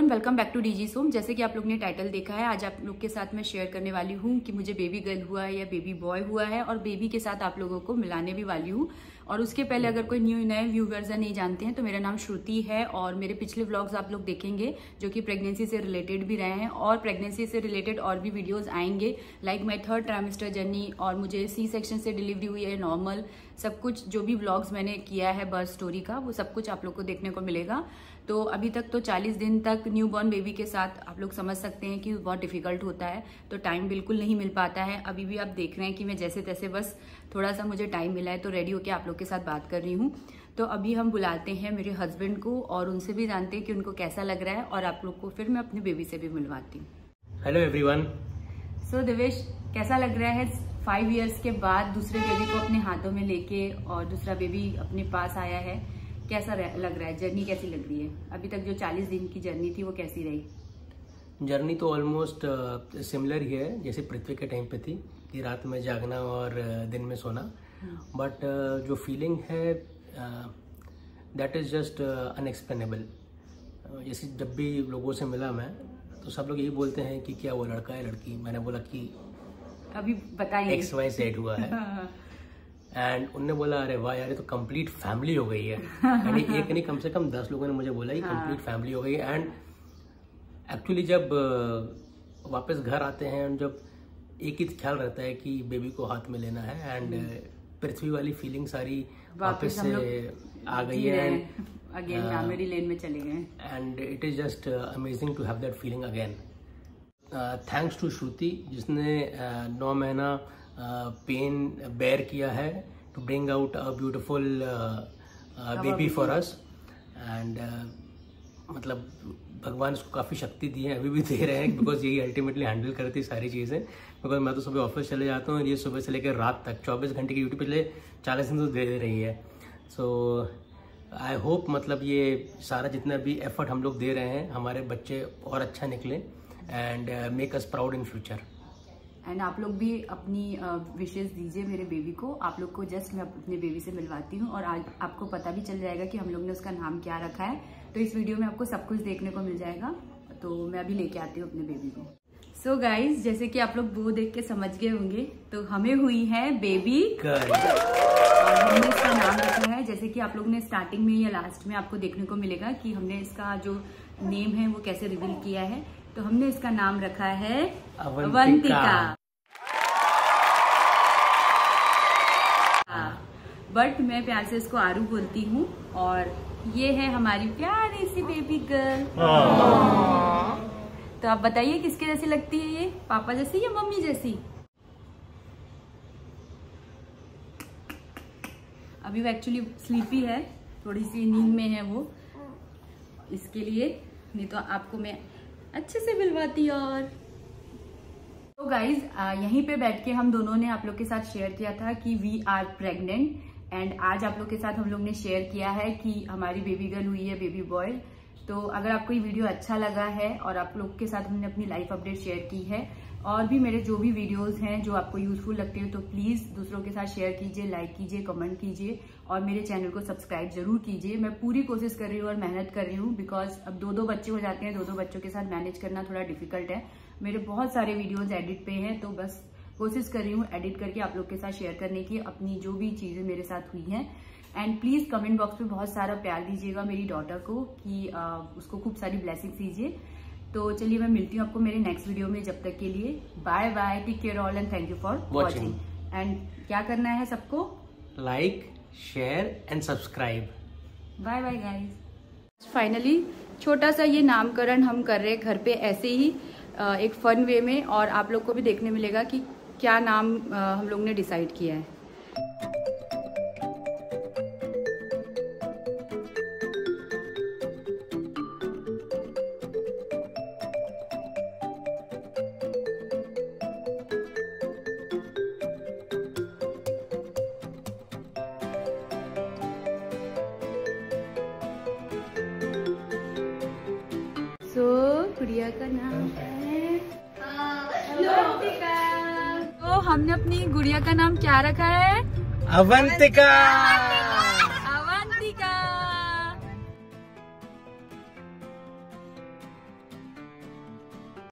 Everyone, welcome back to DG सोम। जैसे कि आप लोग ने टाइटल देखा है, आज आप लोग के साथ मैं शेयर करने वाली हूँ कि मुझे बेबी गर्ल हुआ है या बेबी बॉय हुआ है, और बेबी के साथ आप लोगों को मिलाने भी वाली हूँ। और उसके पहले अगर कोई नए व्यूवर्स नहीं जानते हैं तो मेरा नाम श्रुति है, और मेरे पिछले व्लॉग्स आप लोग देखेंगे जो कि प्रेगनेंसी से रिलेटेड भी रहे हैं, और प्रेगनेंसी से रिलेटेड और भी वीडियोज आएंगे, like my 3rd trimester journey, और मुझे सी सेक्शन से डिलीवरी हुई है, नॉर्मल, सब कुछ जो भी व्लॉग्स मैंने किया है बर्थ स्टोरी का, वो सब कुछ आप लोग को देखने को मिलेगा। तो अभी तक तो 40 दिन तक न्यू बॉर्न बेबी के साथ आप लोग समझ सकते हैं कि बहुत डिफिकल्ट होता है, तो टाइम बिल्कुल नहीं मिल पाता है। अभी भी आप देख रहे हैं कि मैं जैसे तैसे बस थोड़ा सा मुझे टाइम मिला है तो रेडी होकर आप लोग के साथ बात कर रही हूँ। तो अभी हम बुलाते हैं मेरे हस्बैंड को और उनसे भी जानते हैं कि उनको कैसा लग रहा है, और आप लोग को फिर मैं अपनी बेबी से भी मिलवाती हूँ। Hello everyone. सो देवेश, कैसा लग रहा है 5 इयर्स के बाद दूसरे बेबी को अपने हाथों में लेके और दूसरा बेबी अपने पास आया है? कैसा लग रहा है? जर्नी कैसी लग रही है? अभी तक जो 40 दिन की जर्नी थी वो कैसी रही? जर्नी तो ऑलमोस्ट सिमिलर ही है जैसे पृथ्वी के टाइम पे थी, कि रात में जागना और दिन में सोना। बट जो फीलिंग है दैट इज़ जस्ट अनएक्सप्लेनेबल। जैसे जब भी लोगों से मिला मैं, तो सब लोग यही बोलते हैं कि क्या वो लड़का है लड़की। मैंने बोला कि अभी बताइए, XYZ हुआ है। एंड उनने बोला अरे वाह यार, ये तो कंप्लीट फैमिली हो गई है। यानी एक नहीं, कम से कम 10 लोगों ने मुझे बोला कि कंप्लीट फैमिली हो गई है। एंड एक्चुअली जब वापस घर आते हैं, जब एक ही ख्याल रहता है कि बेबी को हाथ में लेना है, एंड पृथ्वी वाली फीलिंग सारी वापस से आ गई है। अगेन मेरी लेन में चले गए, and it is just amazing to have that feeling again. Thanks to Shruti, जिसने 9 महीना पेन बेयर किया है to bring out a beautiful baby for us. And मतलब भगवान इसको काफ़ी शक्ति दी है, अभी भी दे रहे हैं, बिकॉज यही अल्टीमेटली हैंडल करती है सारी चीज़ें। बिकॉज मैं तो सुबह ऑफिस चले जाता हूँ, ये सुबह से लेकर रात तक 24 घंटे की ड्यूटी पिछले 40 दिन तो दे रही है। सो आई होप मतलब ये सारा जितना भी एफर्ट हम लोग दे रहे हैं, हमारे बच्चे और अच्छा निकले and make us proud in future. And आप लोग भी अपनी विशेष दीजिए मेरे बेबी को। आप लोग को जस्ट मैं अपने बेबी से मिलवाती हूँ, और आज आपको पता भी चल जाएगा कि हम लोग ने उसका नाम क्या रखा है। तो इस वीडियो में आपको सब कुछ देखने को मिल जाएगा। तो मैं अभी लेके आती हूँ अपने बेबी को। सो गाइज, जैसे कि आप लोग वो देख के समझ गए होंगे, तो हमें हुई है बेबी गर्ल, और हमने इसका नाम रखा है, जैसे कि आप लोग ने स्टार्टिंग में या लास्ट में आपको देखने को मिलेगा कि हमने इसका जो नेम है वो कैसे रिवील किया है। तो हमने इसका नाम रखा है अवंतिका। बट मैं प्यार से इसको आरू बोलती हूँ, और ये है हमारी प्यारी सी बेबी गर्ल। तो आप बताइए किसके जैसी लगती है ये? पापा जैसी या मम्मी जैसी? अभी वो एक्चुअली स्लीपी है, थोड़ी सी नींद में है वो, इसके लिए, नहीं तो आपको मैं अच्छे से मिलवाती। और तो गाइज, यहीं पे बैठ के हम दोनों ने आप लोग के साथ शेयर किया था कि वी आर प्रेग्नेंट, एंड आज आप लोग के साथ हम लोग ने शेयर किया है कि हमारी बेबी गर्ल हुई है, बेबी बॉय। तो अगर आपको ये वीडियो अच्छा लगा है और आप लोग के साथ हमने अपनी लाइफ अपडेट शेयर की है, और भी मेरे जो भी वीडियोस हैं जो आपको यूजफुल लगते हैं, तो प्लीज दूसरों के साथ शेयर कीजिए, लाइक कीजिए, कमेंट कीजिए, और मेरे चैनल को सब्सक्राइब जरूर कीजिए। मैं पूरी कोशिश कर रही हूँ और मेहनत कर रही हूँ, बिकॉज अब 2-2 बच्चे हो जाते हैं, 2-2 बच्चों के साथ मैनेज करना थोड़ा डिफिकल्ट है। मेरे बहुत सारे वीडियोज एडिट पे हैं, तो बस कोशिश कर रही हूँ एडिट करके आप लोग के साथ शेयर करने की, अपनी जो भी चीजें मेरे साथ हुई हैं। एंड प्लीज कमेंट बॉक्स में बहुत सारा प्यार दीजिएगा मेरी डॉटर को, कि उसको खूब सारी ब्लेसिंग्स दीजिए। तो चलिए, मैं मिलती हूँ आपको मेरे नेक्स्ट वीडियो में। जब तक के लिए bye bye, take care all, and thank you for watching. And क्या करना है सबको? Like, share and subscribe. Bye bye guys. Finally छोटा सा ये नामकरण हम कर रहे हैं घर पे, ऐसे ही एक फन वे में, और आप लोग को भी देखने मिलेगा कि क्या नाम हम लोग ने डिसाइड किया है। गुड़िया का नाम है अवंतिका। तो हमने अपनी गुड़िया का नाम क्या रखा है? अवंतिका।